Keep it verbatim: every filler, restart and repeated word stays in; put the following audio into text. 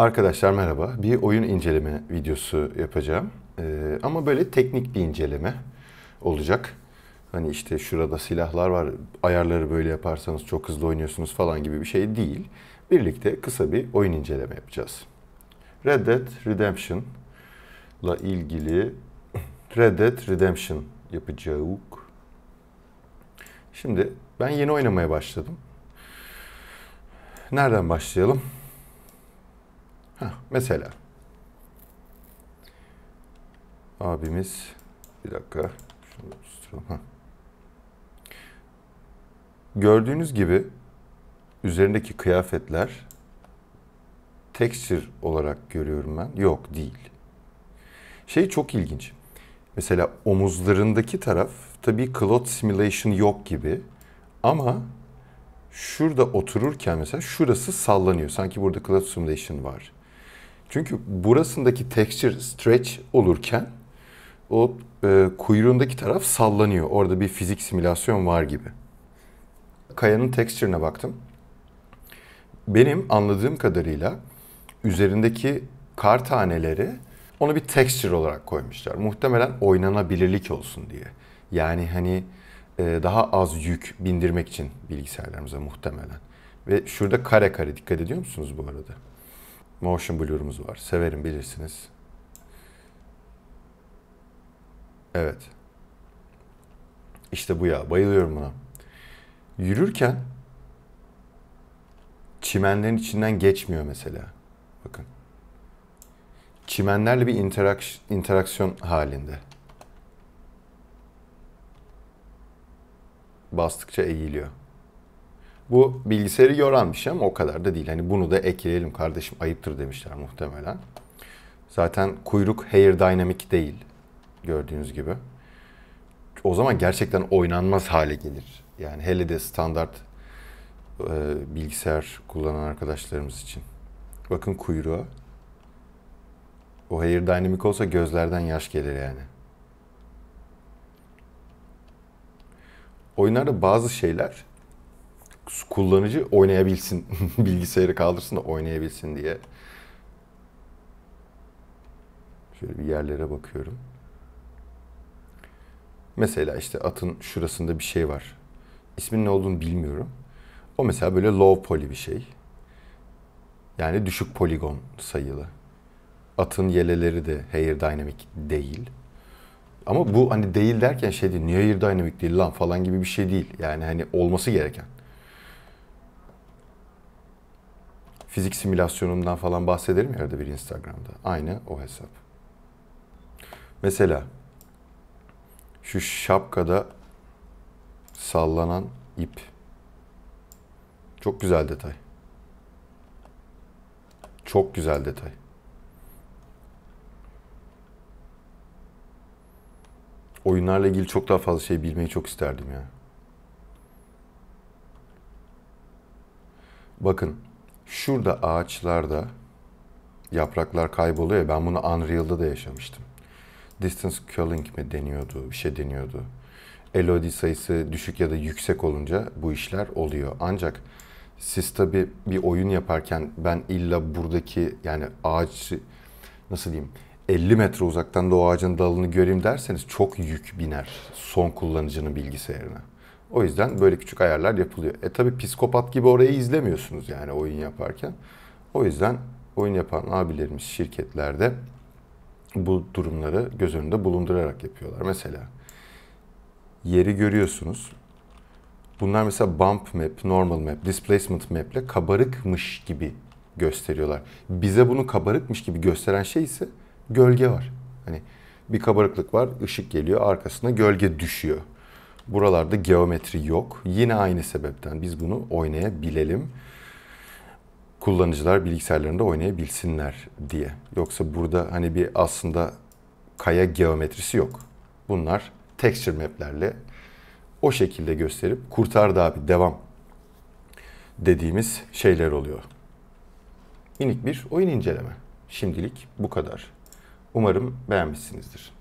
Arkadaşlar merhaba. Bir oyun inceleme videosu yapacağım. Ee, ama böyle teknik bir inceleme olacak. Hani işte şurada silahlar var, ayarları böyle yaparsanız çok hızlı oynuyorsunuz falan gibi bir şey değil. Birlikte kısa bir oyun inceleme yapacağız. Red Dead Redemption'la ilgili Red Dead Redemption yapacağız. Şimdi ben yeni oynamaya başladım. Nereden başlayalım? Heh, mesela abimiz bir dakika şunu susturalım. Heh. Gördüğünüz gibi üzerindeki kıyafetler texture olarak görüyorum ben. Yok değil. Şey çok ilginç. Mesela omuzlarındaki taraf tabii cloth simulation yok gibi ama şurada otururken mesela şurası sallanıyor. Sanki burada cloth simulation var. Çünkü burasındaki texture stretch olurken o e, kuyruğundaki taraf sallanıyor. Orada bir fizik simülasyon var gibi. Kayanın texture'ına baktım. Benim anladığım kadarıyla üzerindeki kar taneleri onu bir texture olarak koymuşlar. Muhtemelen oynanabilirlik olsun diye. Yani hani e, daha az yük bindirmek için bilgisayarlarımıza muhtemelen. Ve şurada kare kare dikkat ediyor musunuz bu arada? Motion blur'umuz var. Severim bilirsiniz. Evet. İşte bu ya. Bayılıyorum buna. Yürürken çimenlerin içinden geçmiyor mesela. Bakın. Çimenlerle bir interak- interaksiyon halinde. Bastıkça eğiliyor. Bu bilgisayarı yoran bir şey ama o kadar da değil. Hani bunu da ekleyelim kardeşim ayıptır demişler muhtemelen. Zaten kuyruk Hair Dynamic değil gördüğünüz gibi. O zaman gerçekten oynanmaz hale gelir. Yani hele de standart e, bilgisayar kullanan arkadaşlarımız için. Bakın kuyruğa. O Hair Dynamic olsa gözlerden yaş gelir yani. Oyunlarda bazı şeyler kullanıcı oynayabilsin, bilgisayarı kaldırsın da oynayabilsin diye. Şöyle bir yerlere bakıyorum. Mesela işte atın şurasında bir şey var. İsminin ne olduğunu bilmiyorum. O mesela böyle low poly bir şey. Yani düşük poligon sayılı. Atın yeleleri de Hair Dynamic değil. Ama bu hani değil derken şey değil, niye Hair Dynamic değil lan falan gibi bir şey değil. Yani hani olması gereken. Fizik simülasyonundan falan bahsederim ya arada bir Instagram'da. Aynı o hesap. Mesela şu şapkada sallanan ip. Çok güzel detay. Çok güzel detay. Oyunlarla ilgili çok daha fazla şey bilmeyi çok isterdim ya. Bakın şurada ağaçlarda yapraklar kayboluyor ya, ben bunu Unreal'da da yaşamıştım. Distance culling mi deniyordu, bir şey deniyordu. L O D sayısı düşük ya da yüksek olunca bu işler oluyor. Ancak siz tabii bir oyun yaparken ben illa buradaki yani ağaç nasıl diyeyim elli metre uzaktan da o ağacın dalını göreyim derseniz çok yük biner son kullanıcının bilgisayarına. O yüzden böyle küçük ayarlar yapılıyor. E tabii psikopat gibi orayı izlemiyorsunuz yani oyun yaparken. O yüzden oyun yapan abilerimiz şirketlerde bu durumları göz önünde bulundurarak yapıyorlar. Mesela yeri görüyorsunuz. Bunlar mesela bump map, normal map, displacement map ile kabarıkmış gibi gösteriyorlar. Bize bunu kabarıkmış gibi gösteren şey ise gölge var. Hani bir kabarıklık var, ışık geliyor, arkasına gölge düşüyor. Buralarda geometri yok. Yine aynı sebepten biz bunu oynayabilelim. Kullanıcılar bilgisayarlarında oynayabilsinler diye. Yoksa burada hani bir aslında kaya geometrisi yok. Bunlar texture map'lerle o şekilde gösterip kurtardı abi devam dediğimiz şeyler oluyor. Minik bir oyun inceleme. Şimdilik bu kadar. Umarım beğenmişsinizdir.